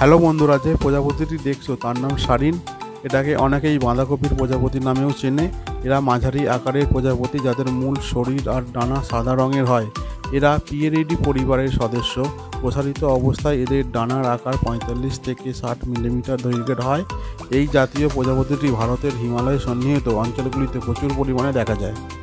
Hello বন্ধুরা, যে প্রজাপতিটি দেখছো তার নাম সারিন। এটাকে অনেকেই বাঁধাকপির প্রজাপতি নামেও চেনে। এরা মাঝারি আকারের প্রজাপতি যাদের মূল শরীর আর ডানা সাদা রঙের হয়। এরা পিয়েরিডি পরিবারের সদস্য। প্রসারিত অবস্থায় এদের ডানার আকার 45 থেকে 60 মিলিমিটার দৈর্ঘ্যের হয়। এই জাতীয় প্রজাপতিটি ভারতের হিমালয় সন্নিহিত অঞ্চলগুলিতে প্রচুর পরিমাণে দেখা যায়।